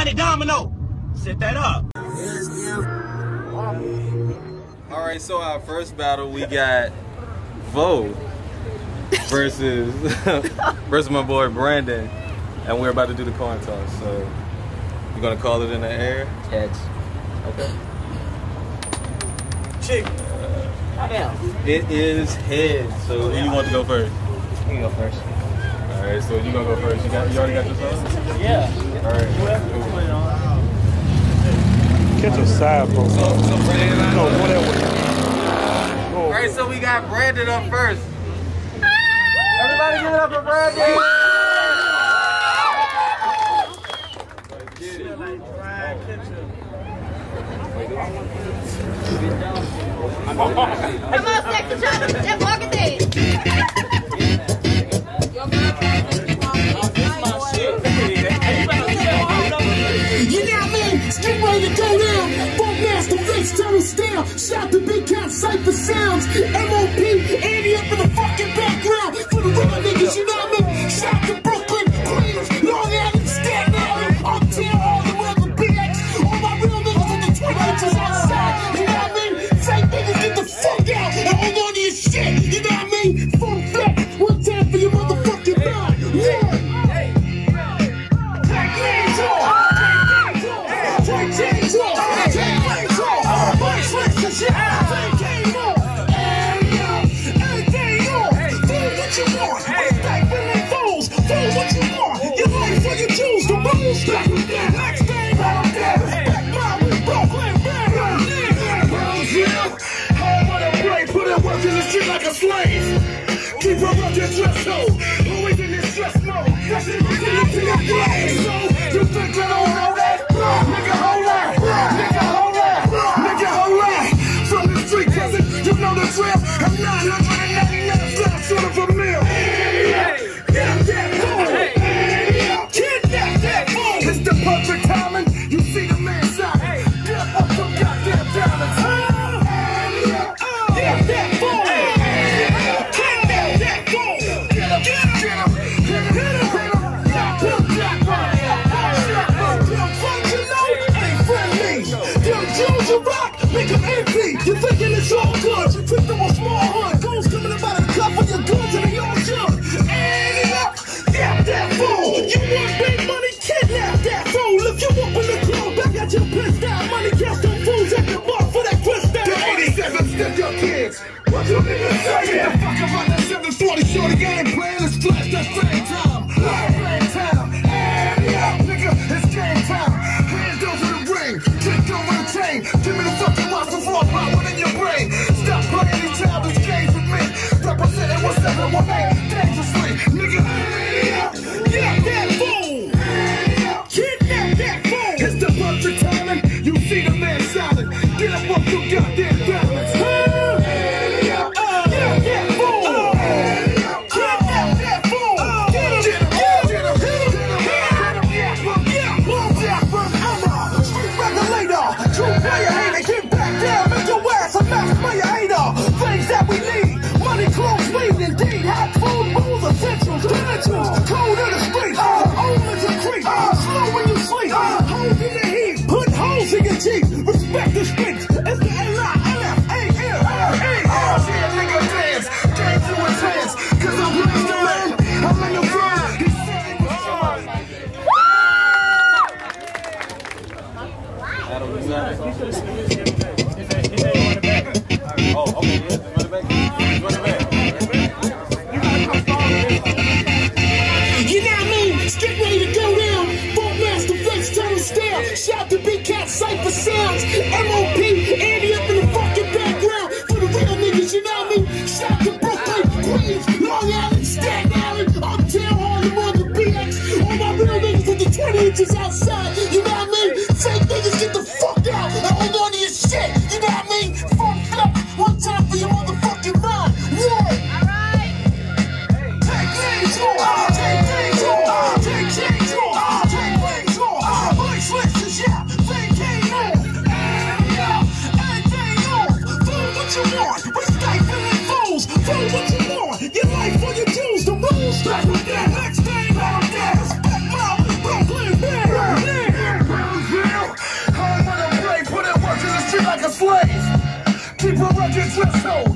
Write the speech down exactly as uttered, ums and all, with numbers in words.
Johnny Domino. Set that up. All right, so our first battle, we got Vo versus versus my boy Brandon, and we're about to do the coin toss. So you're gonna call it in the air. Heads. Okay. Chick. Uh, it is heads. So who you want to go first? You can go first. All right, so you gonna go first? You got? You already got your sauce? Yeah. All right. Cool. Catch a side post. So, so Brandon, no, whatever. All right, so we got Brandon up first. Everybody give it up for Brandon. Come on, second shot. That walking You know what I mean? Get ready to go down. Funkmaster Flex, turn us down. Shout to Big Cat Cypher Sounds. M O P, Andy up in the fucking background. For the real niggas, you know what I mean? Shout to Brooklyn, Queens, Long Island, Staten Island, Uptown, all the way to B X. All my real niggas in the twenty-inches outside. You know what I mean? Fake niggas get the fuck out and hold on to your shit. You know what I mean? Funk Flex, one time for your motherfucking mind. Yeah. Like a slave, keep her up your threshold. Always in this stress mode. That's it, you get to your grave. So you think you don't know that? Nigga, hold on, nigga, hold on, nigga, hold on. From the street, cousin, you know the drill. I'm nine hundred ninety-nine flat short of a mill. Get that fool, kidnap that fool. It's the perfect timing. You see the man side. Get up some goddamn diamonds. Get that fool. Make him empty. You're thinking it's all good. You tripped on a small hood. Goons coming about a cup of your guns and they all shook. And up, get that fool. You want big money? Kidnap that fool. If you up in the club, back at your pissed out. Money cast them fools at the bar for that crystal. The eighty-seven step your kids. What you niggas say? Get the fuck about that seven forty shorty game plan. Let's flash that same time. Playing time. And up, nigga, it's game time. Hands over the ring. Kick over the chain. Give me the fucking watch before I pop one in your brain. Stop playing these childish games with me. Representing one seven one eight dangerously. Nigga, get that fool. Kidnap that fool. It's the perfect timing. You see the man silent. Get up off your goddamn balance. Get that fool. Kidnap that fool. Get him, get him, get him, get him, get him, get him. I'm a street regulator. True player hater. Get back down. Make your ass a mass player hater. Things that we need. Money, clothes, weed, indeed. Hot food, rules, essentials, credentials. Code of the streets. Old as a creep. Slow when you sleep. Hold in the heat. Put holes in your teeth. Respect the streets. It's the L I F A L A L. Yeah, nigga, dance. Dance to a trance. Cause I'm blessed to man. I'm in the front. He's saying what's on. Oh, okay, yeah. Run it back. Run it back. You know what I mean? Get ready to go down. Funkmaster Flex, turn us down. Shout to Big Cat Cypher Sounds. M O P, Andy up in the fucking background. For the real niggas, you know what I mean? Shout to Brooklyn, Queens, Long Island, Staten Island, Uptown, Harlem, the B X. All my real niggas in the twenty inches outside. You know what I mean? Fake niggas get the fuck out and hold on to your shit. You know what I mean? Funk Flex, one time for your motherfucking mind. Yeah. Alright. Take things off. Take things off. Take things off. Take things off. Voice listens, yeah. Fake ain't on. And yeah, everything off. Fool what you want. We stifling fools. Fool what you want. Your life for your Jews. The rules. Back with that next thing on that. Respect my Brooklyn, man. dress code.